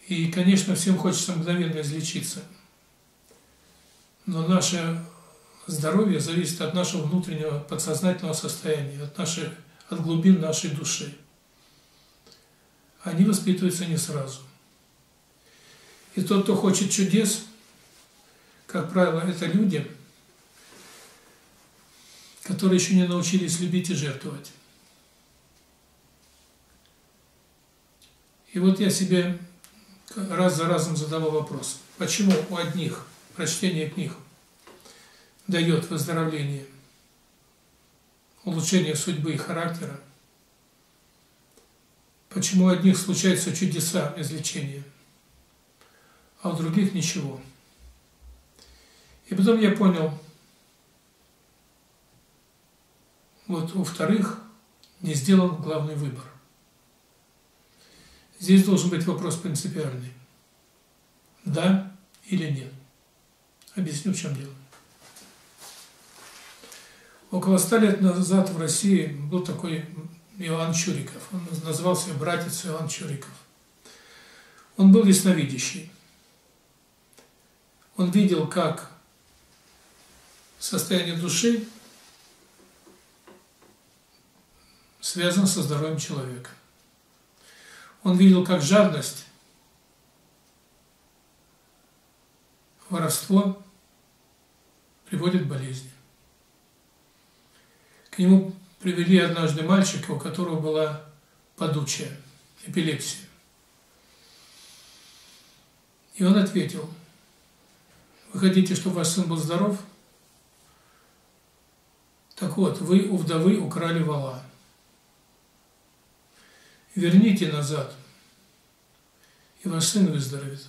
И, конечно, всем хочется мгновенно излечиться. Но наше здоровье зависит от нашего внутреннего подсознательного состояния, от глубин нашей души. Они воспитываются не сразу. И тот, кто хочет чудес, как правило, это люди, которые еще не научились любить и жертвовать. И вот я себе раз за разом задавал вопрос, почему у одних прочтение книг дает выздоровление, улучшение судьбы и характера, почему у одних случаются чудеса излечения, а у других ничего. И потом я понял, вот у вторых не сделан главный выбор. Здесь должен быть вопрос принципиальный. Да или нет? Объясню, в чем дело. Около 100 лет назад в России был такой Иоанн Чуриков. Он назывался братец Иоанн Чуриков. Он был ясновидящий. Он видел, как состояние души связано со здоровьем человека. Он видел, как жадность, воровство приводит к болезни. К нему привели однажды мальчика, у которого была падучая эпилепсия. И он ответил: вы хотите, чтобы ваш сын был здоров? Так вот, вы у вдовы украли вола. Верните назад, и ваш сын выздоровеет.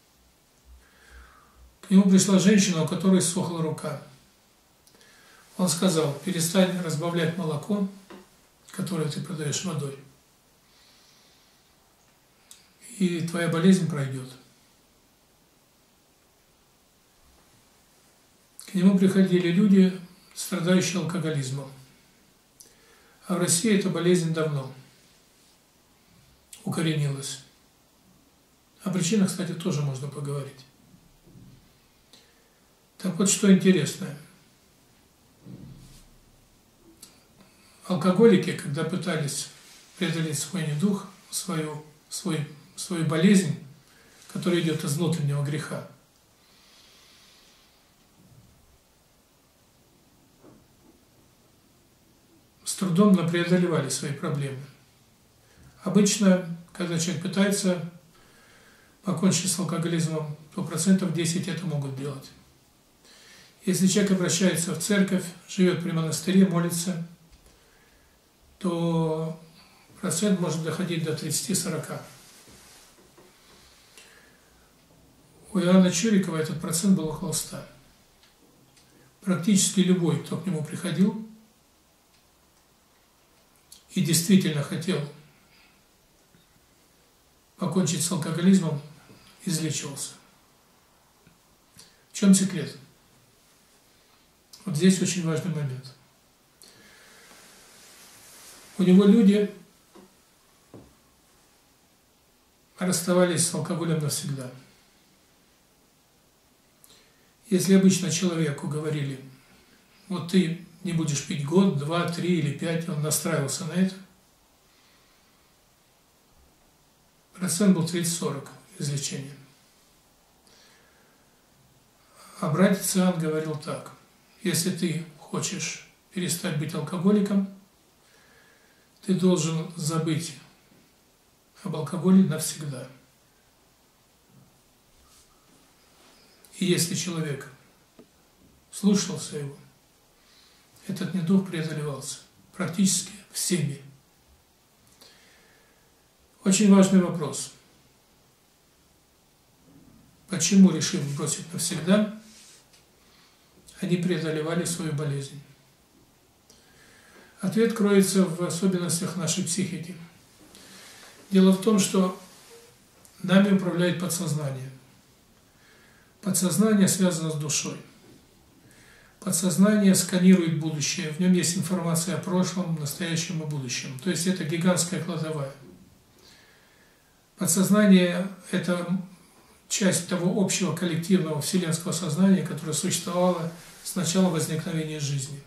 К нему пришла женщина, у которой ссохла рука. Он сказал: перестань разбавлять молоко, которое ты продаешь водой, и твоя болезнь пройдет. К нему приходили люди, страдающие алкоголизмом. А в России эта болезнь давно укоренилась. О причинах, кстати, тоже можно поговорить. Так вот, что интересно. Алкоголики, когда пытались преодолеть свой недуг, свою болезнь, которая идет из внутреннего греха, с трудом преодолевали свои проблемы. Обычно, когда человек пытается покончить с алкоголизмом, то 10% это могут делать. Если человек обращается в церковь, живет при монастыре, молится, то процент может доходить до 30-40. У Иоанна Чурикова этот процент был около 100. Практически любой, кто к нему приходил и действительно хотел покончить с алкоголизмом, излечивался. В чем секрет? Вот здесь очень важный момент. У него люди расставались с алкоголем навсегда. Если обычно человеку говорили: вот ты не будешь пить год, 2, 3 или 5, он настраивался на это, процент был 30-40 излечения. А братец Иоанн говорил так: если ты хочешь перестать быть алкоголиком, ты должен забыть об алкоголе навсегда. И если человек слушался его, этот недуг преодолевался практически всеми. Очень важный вопрос. Почему, решив бросить навсегда, они преодолевали свою болезнь? Ответ кроется в особенностях нашей психики. Дело в том, что нами управляет подсознание. Подсознание связано с душой. Подсознание сканирует будущее, в нем есть информация о прошлом, настоящем и будущем. То есть это гигантская кладовая. Подсознание – это часть того общего коллективного вселенского сознания, которое существовало с начала возникновения жизни.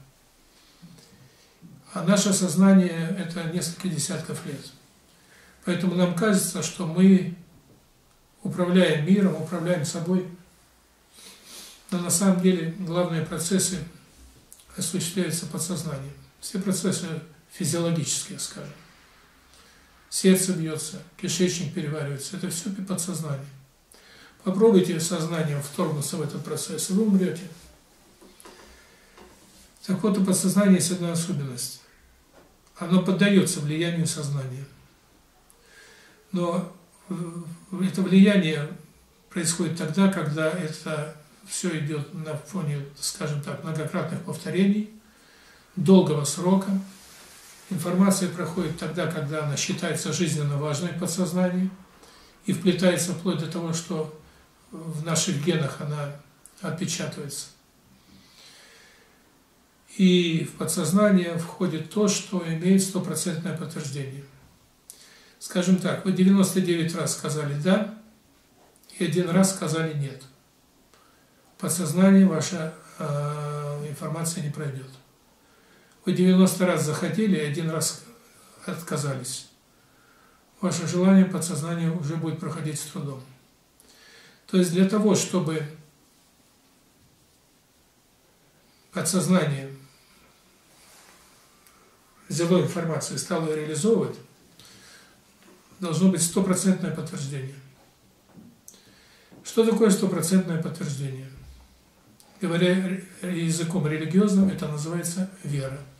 А наше сознание – это несколько десятков лет. Поэтому нам кажется, что мы управляем миром, управляем собой. Но на самом деле главные процессы осуществляются подсознанием. Все процессы физиологические, скажем. Сердце бьется, кишечник переваривается. Это все подсознание. Попробуйте сознанием вторгнуться в этот процесс, и вы умрете. Так вот, у подсознания есть одна особенность. Оно поддается влиянию сознания. Но это влияние происходит тогда, когда это все идет на фоне, скажем так, многократных повторений, долгого срока. Информация проходит тогда, когда она считается жизненно важной в подсознании и вплетается вплоть до того, что в наших генах она отпечатывается. И в подсознание входит то, что имеет стопроцентное подтверждение. Скажем так, вы 99 раз сказали «да», и 1 раз сказали «нет». В подсознании ваша информация не пройдет. Вы 90 раз захотели, и 1 раз отказались. Ваше желание подсознание уже будет проходить с трудом. То есть для того, чтобы подсознание взяло информацию и стало ее реализовывать, должно быть стопроцентное подтверждение. Что такое стопроцентное подтверждение? Говоря языком религиозным, это называется вера.